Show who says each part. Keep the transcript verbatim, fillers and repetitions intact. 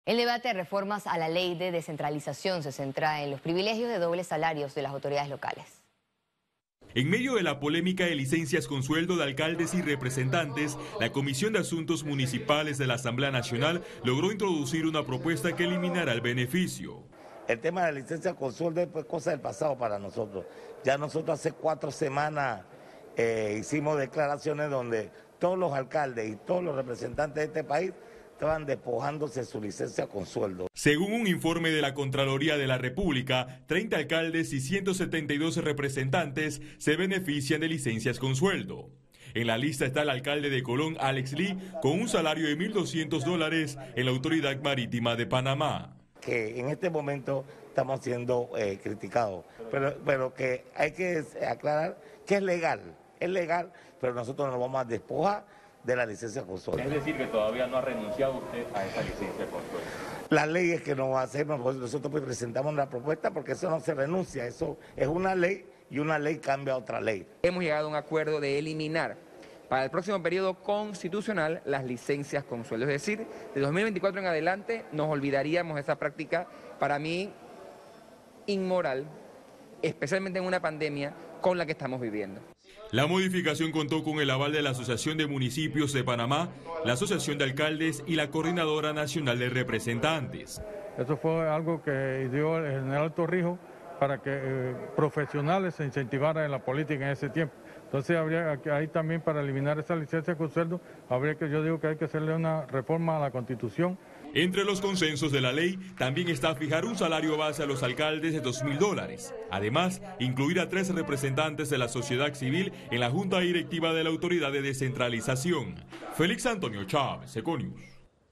Speaker 1: El debate de reformas a la ley de descentralización se centra en los privilegios de dobles salarios de las autoridades locales.
Speaker 2: En medio de la polémica de licencias con sueldo de alcaldes y representantes, la Comisión de Asuntos Municipales de la Asamblea Nacional logró introducir una propuesta que eliminará el beneficio.
Speaker 3: El tema de la licencia con sueldo es cosa del pasado para nosotros. Ya nosotros hace cuatro semanas eh, hicimos declaraciones donde todos los alcaldes y todos los representantes de este país estaban despojándose de su licencia con sueldo.
Speaker 2: Según un informe de la Contraloría de la República, treinta alcaldes y ciento setenta y dos representantes se benefician de licencias con sueldo. En la lista está el alcalde de Colón, Alex Lee, con un salario de mil doscientos dólares en la Autoridad Marítima de Panamá.
Speaker 3: Que en este momento estamos siendo eh, criticados, pero, pero que hay que aclarar que es legal, es legal, pero nosotros nos vamos a despojar de la licencia con sueldo.
Speaker 4: Es decir, que todavía no ha renunciado usted a esa licencia con sueldo.
Speaker 3: La ley es que no va a hacer, nosotros pues presentamos la propuesta porque eso no se renuncia, eso es una ley y una ley cambia a otra ley.
Speaker 5: Hemos llegado a un acuerdo de eliminar para el próximo periodo constitucional las licencias con sueldo. Es decir, de dos mil veinticuatro en adelante nos olvidaríamos de esa práctica, para mí, inmoral, especialmente en una pandemia con la que estamos viviendo.
Speaker 2: La modificación contó con el aval de la Asociación de Municipios de Panamá, la Asociación de Alcaldes y la Coordinadora Nacional de Representantes.
Speaker 6: Eso fue algo que dio el general Torrijos para que eh, profesionales se incentivaran en la política en ese tiempo. Entonces habría ahí también, para eliminar esa licencia con sueldo, habría que, yo digo que hay que hacerle una reforma a la Constitución.
Speaker 2: Entre los consensos de la ley también está fijar un salario base a los alcaldes de dos mil dólares. Además, incluir a tres representantes de la sociedad civil en la Junta Directiva de la Autoridad de Descentralización. Félix Antonio Chávez, Econius.